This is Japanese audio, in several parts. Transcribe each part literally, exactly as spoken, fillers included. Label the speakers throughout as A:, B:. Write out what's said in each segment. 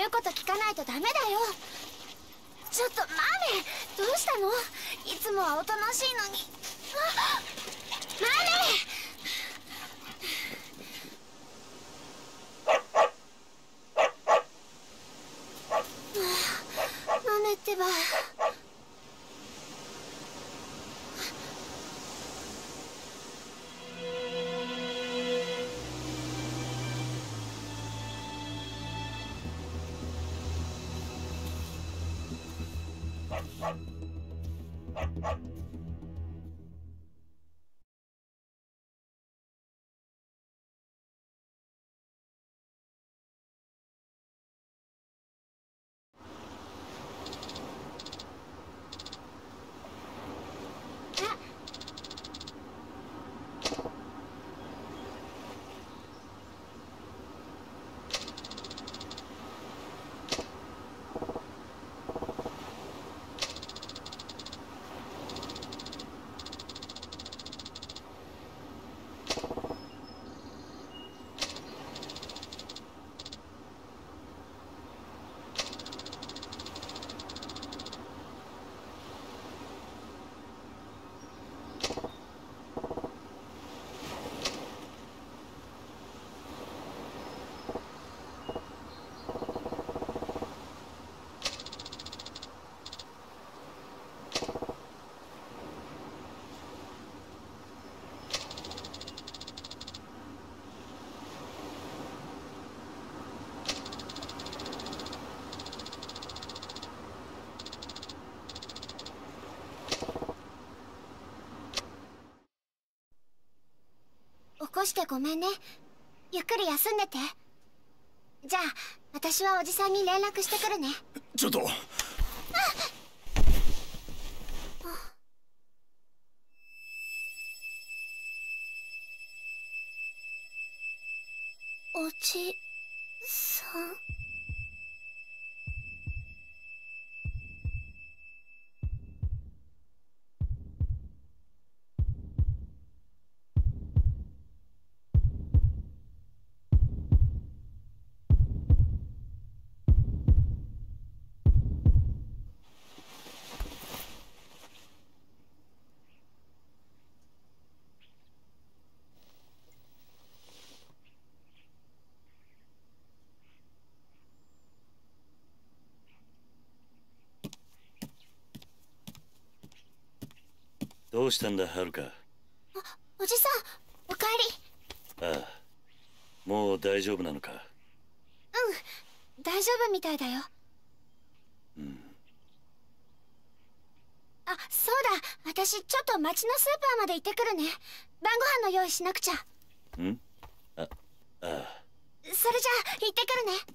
A: 言うこと聞かないとダメだよ。ちょっとマメ、どうしたの？いつもはおとなしいのに。あ、マメ。マメってば。起こしてごめんね。ゆっくり休んでて。じゃあ私はおじさんに連絡してくるね。
B: ちょっと。
A: おじさん。
B: どうしたんだ、はるか。
A: あ、おじさん、おかえ
B: り。ああ、もう大丈夫なのか。
A: うん、大丈夫みたいだよ。
B: うん。
A: あ、そうだ、私ちょっと町のスーパーまで行ってくるね。晩ご飯の用意しなくちゃ。
B: ん？あ、ああ。
A: それじゃあ行ってくるね。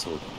B: そうだな。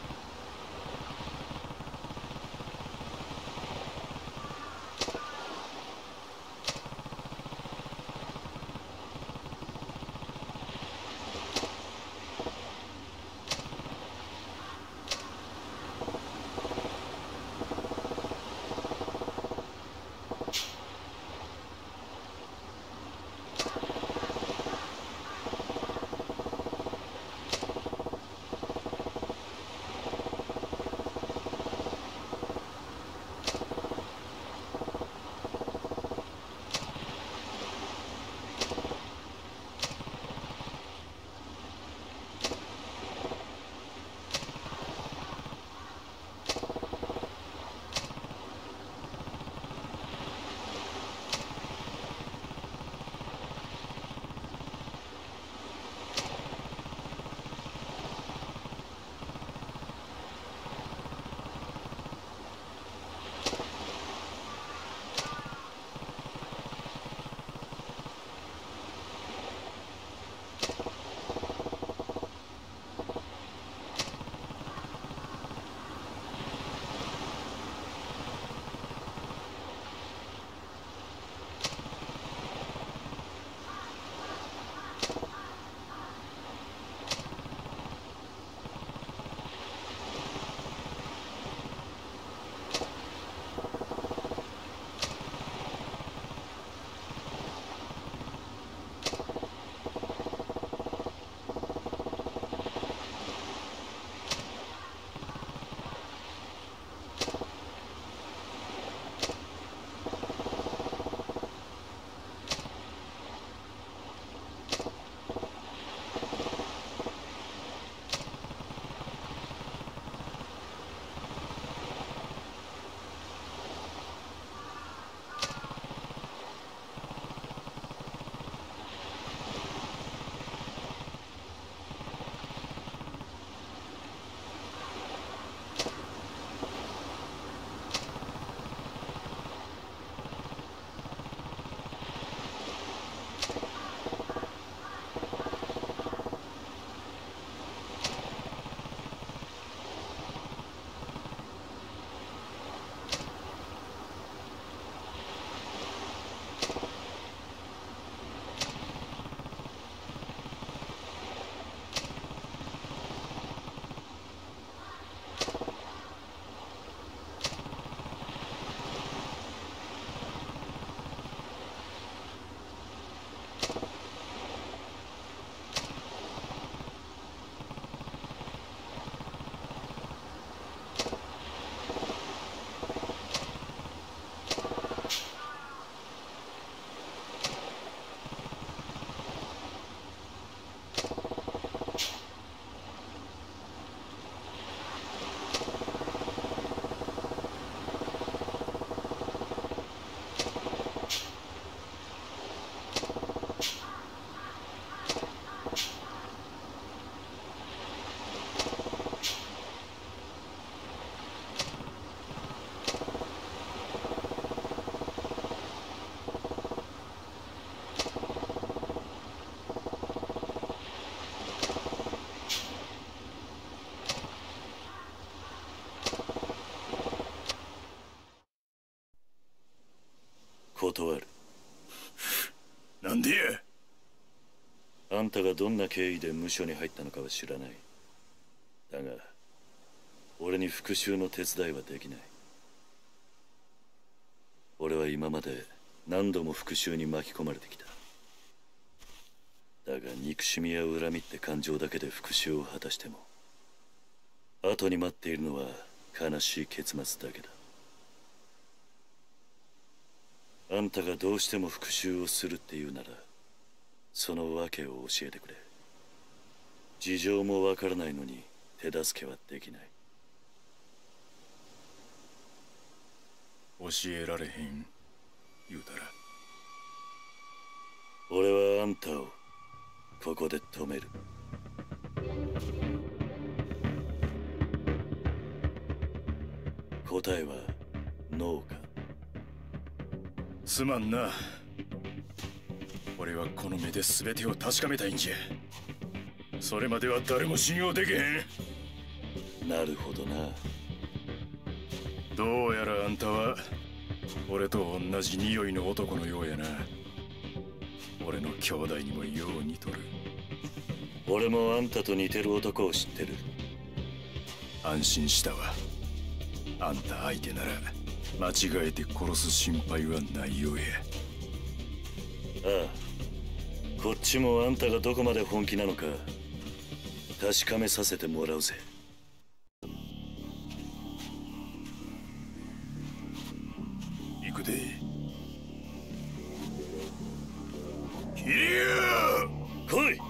B: 断る。
C: なんでや。
B: あんたがどんな経緯で無所に入ったのかは知らない。だが俺に復讐の手伝いはできない。俺は今まで何度も復讐に巻き込まれてきた。だが憎しみや恨みって感情だけで復讐を果たしても後に待っているのは悲しい結末だけだ。あんたがどうしても復讐をするっていうならその訳を教えてくれ。事情もわからないのに手助けはできない。
C: 教えられへん言うたら。
B: 俺はあんたをここで止める。答えはノーか。
C: すまんな。俺はこの目で全てを確かめたいんじゃ。それまでは誰も信用できへん。
B: なるほどな。
C: どうやらあんたは俺と同じ匂いの男のようやな。俺の兄弟にもよう似とる。
B: 俺もあんたと似てる男を知ってる。
C: 安心したわ。あんた相手なら間違えて殺す心配はないようや。
B: ああ、こっちもあんたがどこまで本気なのか確かめさせてもらうぜ。
C: 行くで。キリュウ
B: 来い。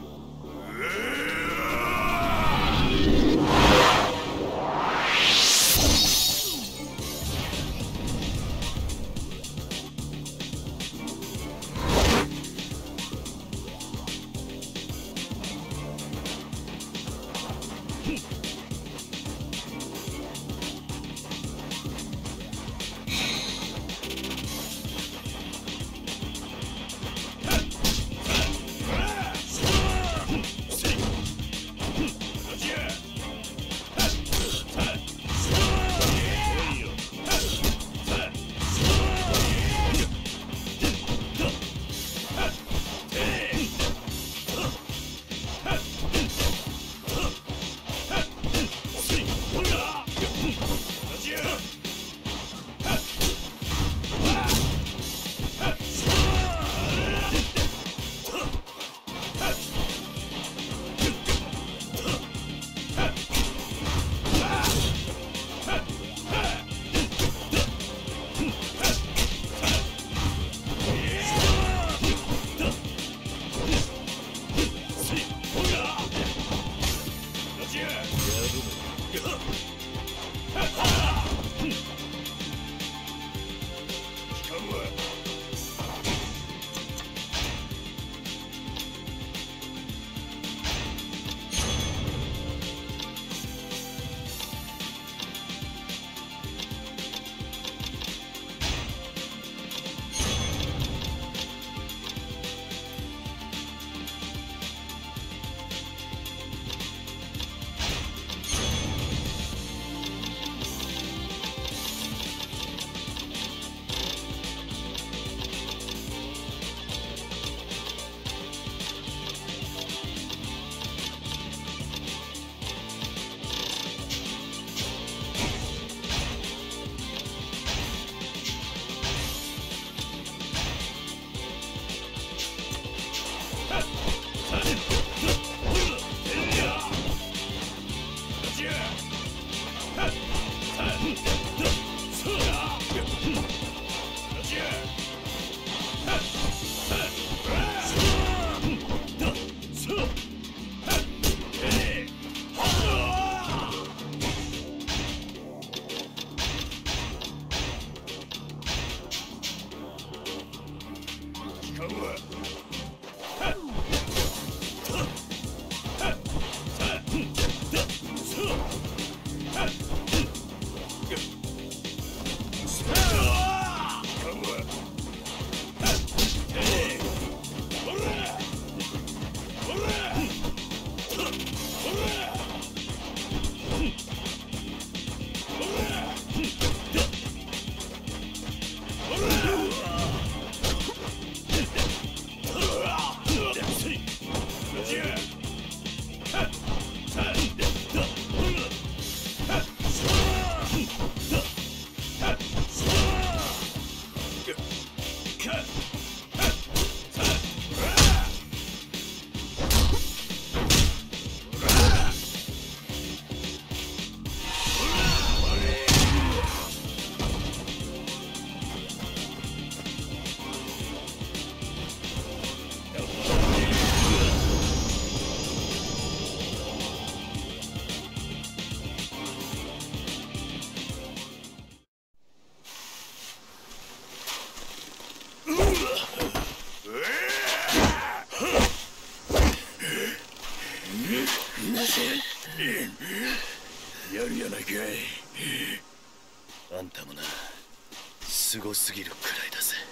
C: やるやないかい。
B: あんたもな、すごすぎるくらいだぜ。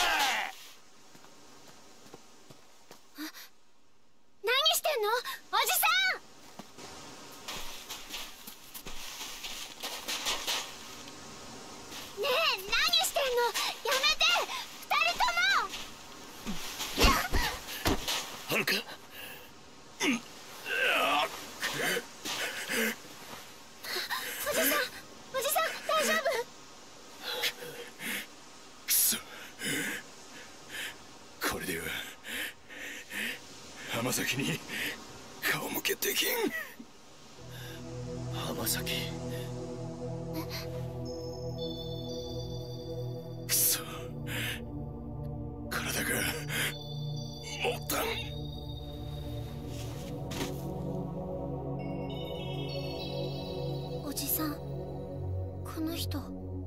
A: 何してんのおじ
C: 浜崎に顔向けできん。
B: 浜崎。
C: くそ、体が持たん。
A: おじさん、この人。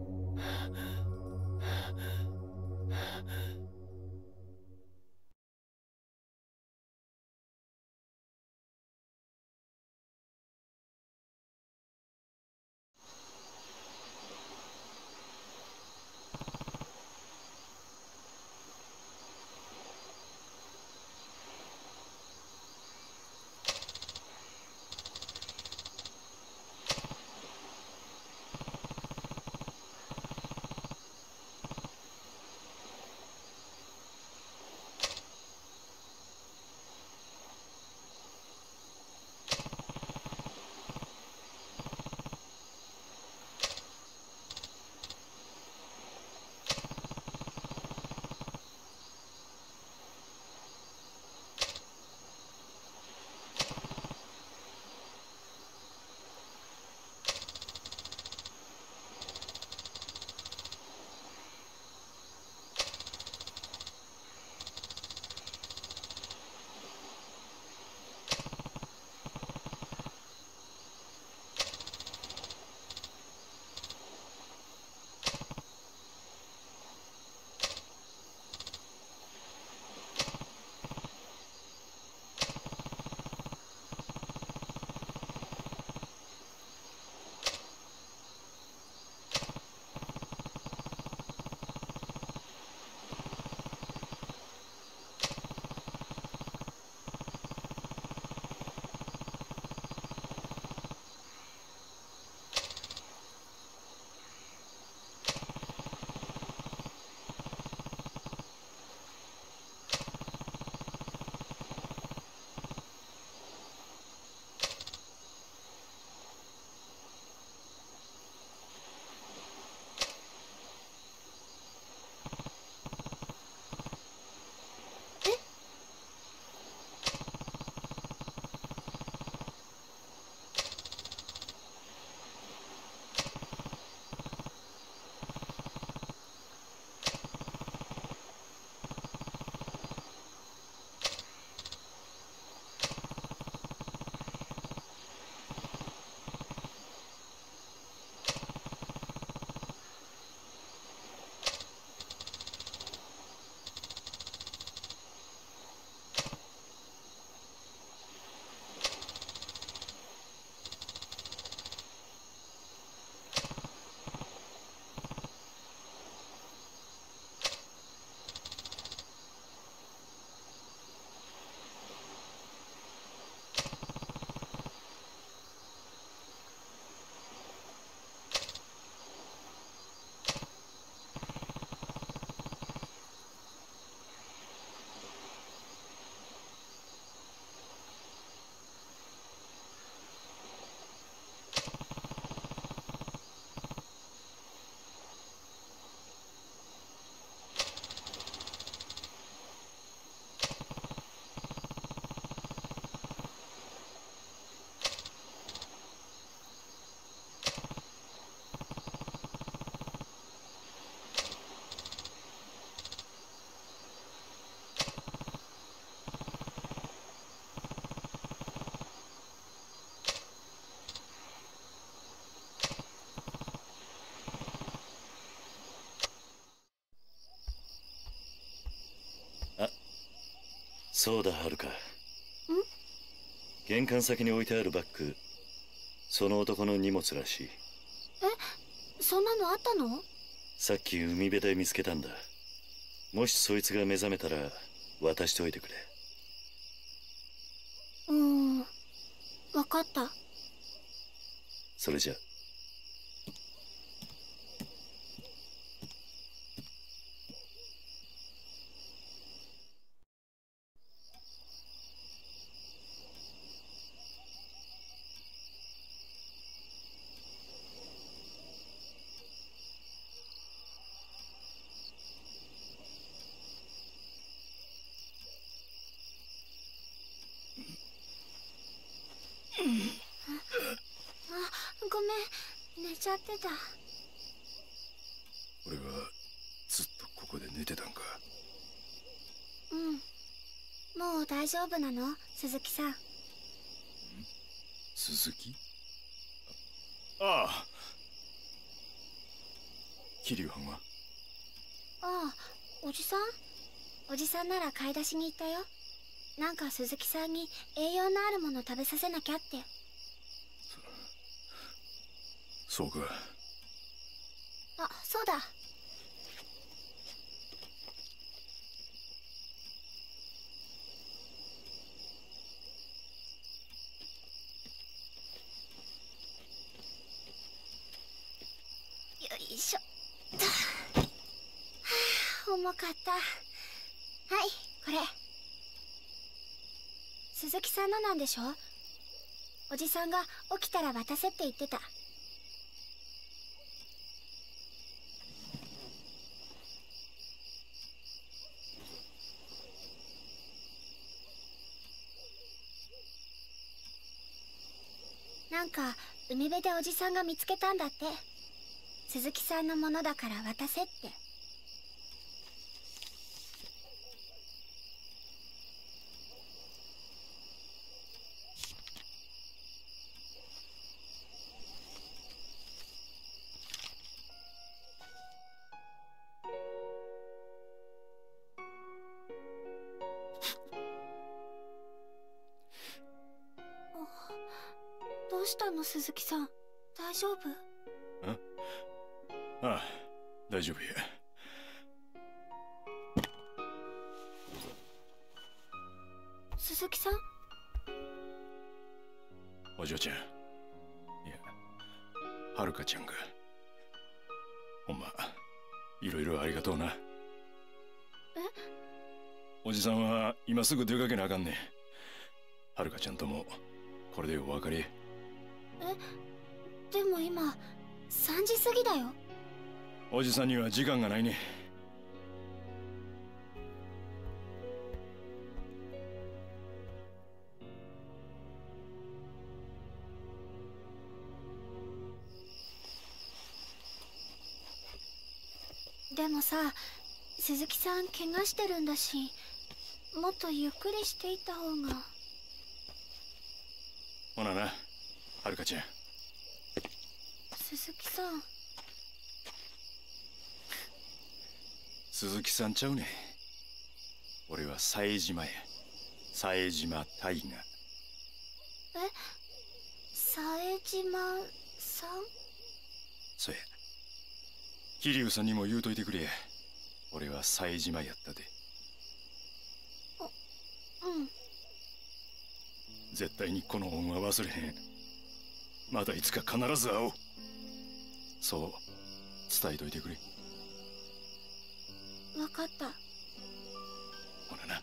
B: そうだ、はるか。玄関先に置いてあるバッグ、その男の荷物らしい。
A: え、そんなのあったの？
B: さっき海辺で見つけたんだ。もしそいつが目覚めたら渡しておいてくれ。
A: うーん、わかった。
B: それじゃ。
A: ちゃってた。
C: 俺はずっとここで寝てたんか。
A: うん、もう大丈夫なの、鈴木さん。
C: 鈴木？ああ。桐生藩は？
A: ああ、おじさんおじさんなら買い出しに行ったよ。なんか鈴木さんに栄養のあるもの食べさせなきゃって。
C: そうか。
A: あ、そうだ。よいしょっと。はあ、重かった。はい、これ鈴木さんのなんでしょ。おじさんが起きたら渡せって言ってた。なんか海辺でおじさんが見つけたんだって。鈴木さんのものだから渡せって。どうしたの、鈴木さん。大丈夫？
C: あああ、大丈夫や。
A: 鈴木さん？
C: お嬢ちゃん、いや、はるかちゃんが。ほんまいろいろありがとうな。え？おじさんは今すぐ出かけなあかんねん。はるかちゃんともこれでお別れ。
A: え、でも今さんじ過ぎだよ。
C: おじさんには時間がないね。
A: でもさ、鈴木さん怪我してるんだし、もっとゆっくりしていった方が。
C: ほなな、はるかちゃん。
A: 鈴木さん。
C: 鈴木さんちゃうねん。俺は冴島や。冴島大河。
A: え、冴島さん？
C: そうや。桐生さんにも言うといてくれ。俺は冴島やったで。
A: うん。
C: 絶対にこの恩は忘れへん。またいつか必ず会おう。そう伝えといてくれ。
A: 分かった。
C: ほらな。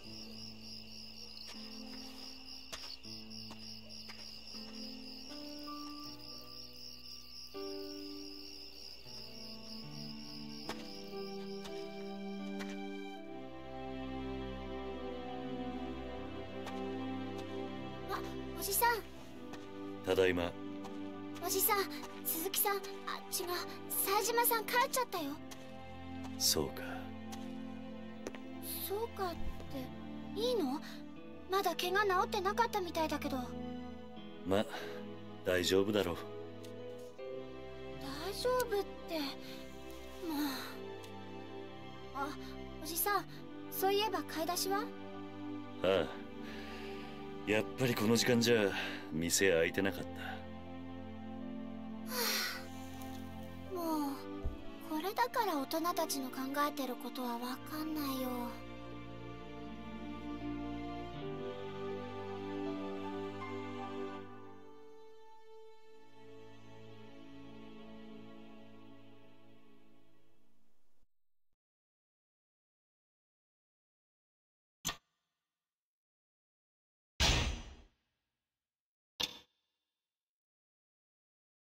A: あ、おじさん。
B: ただいま。
A: おじさん、鈴木さん、あ、違う、冴島さん帰っちゃったよ。
B: そうか。
A: そうかっていいの？まだ怪我治ってなかったみたいだけど。
B: ま、大丈夫だろう。
A: 大丈夫って、もう。あ、おじさん、そういえば買い出しは？
B: ああ、やっぱりこの時間じゃ店開いてなかった。
A: もうこれだから大人たちの考えてることはわかんないよ。